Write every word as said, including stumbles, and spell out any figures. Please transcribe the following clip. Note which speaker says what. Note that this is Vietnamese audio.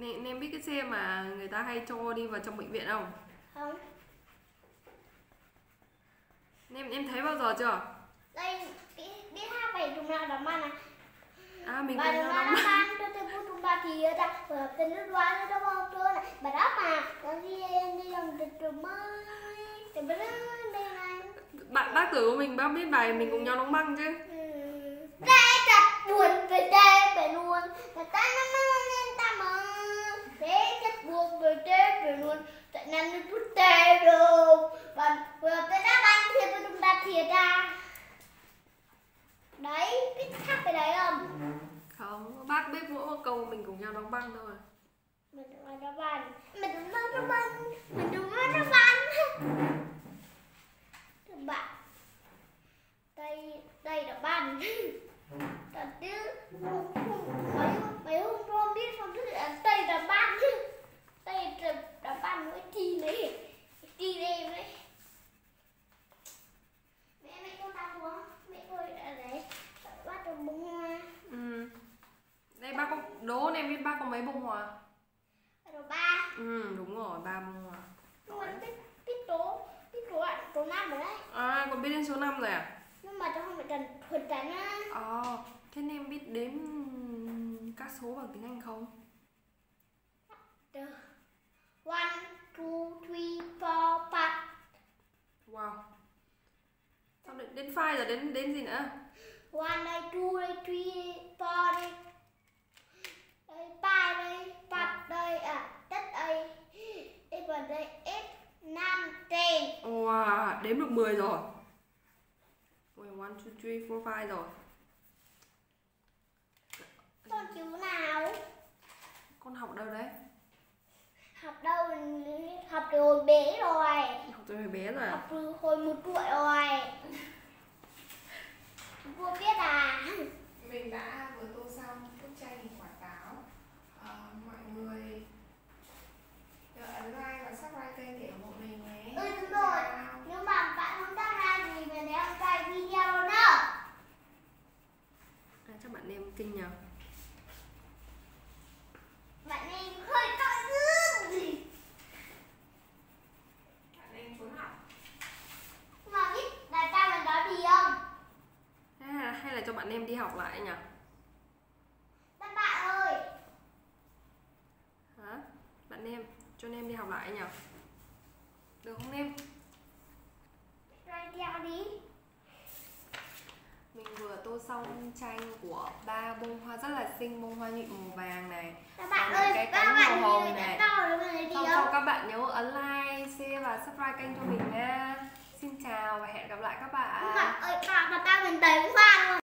Speaker 1: Nem, nem biết cái xe mà người ta hay cho đi vào trong bệnh viện không?
Speaker 2: Không.
Speaker 1: Nem em thấy bao giờ chưa?
Speaker 2: Đây, biết hát bài Trùng Nào Đóng Băng này.
Speaker 1: À mình
Speaker 2: Bài
Speaker 1: cùng
Speaker 2: Trùng
Speaker 1: nhau
Speaker 2: Nào
Speaker 1: đóng
Speaker 2: Đóng Băng cho tôi vui Trùng Ba thì ta vừa tên nước đoán nó bao trơn này. Bài đó mà nó đi đi làm từ từ mới từ bên đây này.
Speaker 1: Bạn bác tử của mình bác biết bài Mình Cùng Nhau Đóng Băng chứ?
Speaker 2: Đây thật buồn về đây về luôn. Người ta nó mơ nên ta mơ. Thế thật buồn về đây về luôn. Tại nên nó chút tê rồi. Và vừa tới đã bắn thiệt với chúng ta thiệt ra. Đấy, biết hát bài đấy không?
Speaker 1: Không, bác biết mỗi một câu Mình Cùng Nhau Đóng Băng thôi.
Speaker 2: Mình đừng nói nó bắn. Mình đừng nói nó bắn. Mình đừng nói nó bắn. Thưa bạn. Đây, đây là bắn. Thật chứ. Mấy, mấy hôm không biết không biết là đây là bắn. Đây là, là bắn với chi đấy. Chi đây đấy. Mẹ mẹ con tao xuống. Mẹ tôi đã đấy. Bắt được bông hoa.
Speaker 1: Ừ. Đây bác có đố em biết bác có mấy bông hoa?
Speaker 2: Rồi ba.
Speaker 1: Ừ đúng rồi, ba bông hoa.
Speaker 2: Nhưng mà biết biết số biết số bạn số năm rồi đấy.
Speaker 1: À còn biết đến số năm rồi à?
Speaker 2: Nhưng mà cháu không phải cần thuần tránh á.
Speaker 1: À, thế nên em biết đếm các số bằng tiếng Anh không?
Speaker 2: One, two, three, four, five.
Speaker 1: Wow. Sao đến, đến five rồi đến đến gì nữa?
Speaker 2: One đây, two đây, three, four đây. Đây, five đây, five đây, à, đất đây. Đây vào đây, eight, nine, ten.
Speaker 1: Wow, đếm được mười rồi. Ui, one, two, three, four, five rồi.
Speaker 2: Con chữ nào?
Speaker 1: Con học đâu đấy?
Speaker 2: Học đâu? Học từ hồi bé rồi.
Speaker 1: Học từ hồi bé rồi à?
Speaker 2: Học từ hồi một tuổi rồi. Cô biết à?
Speaker 1: Mình đã vừa tô xong bức tranh quả táo. À, mọi người nhớ ấn like và subscribe kênh để ủng hộ mình nhé.
Speaker 2: Ừ đúng rồi. Nhưng mà bạn không subscribe thì mình sẽ không quay video đâu.
Speaker 1: À, chắc bạn em kinh nhờ.
Speaker 2: Bạn em hơi tội dữ gì?
Speaker 1: Bạn em trốn học.
Speaker 2: Mà biết là tao mình nói gì không?
Speaker 1: À, hay là cho bạn em đi học lại nhỉ?
Speaker 2: Các bạn ơi.
Speaker 1: Hả? Bạn em cho em đi học lại nhỉ? Được không em?
Speaker 2: Rồi theo đi.
Speaker 1: Mình vừa tô xong tranh của ba bông hoa rất là xinh, bông hoa nhụy màu vàng này.
Speaker 2: Các bạn
Speaker 1: Còn
Speaker 2: ơi,
Speaker 1: cái
Speaker 2: các
Speaker 1: cánh
Speaker 2: bạn
Speaker 1: màu hồng
Speaker 2: nhìn
Speaker 1: này.
Speaker 2: thấy to rồi mình đi
Speaker 1: Xong
Speaker 2: không?
Speaker 1: sau các bạn nhớ ấn like, share và subscribe kênh cho mình nha. Xin chào và hẹn gặp lại các bạn.
Speaker 2: Các bạn ơi, bạn mà tao mình đầy hoa luôn.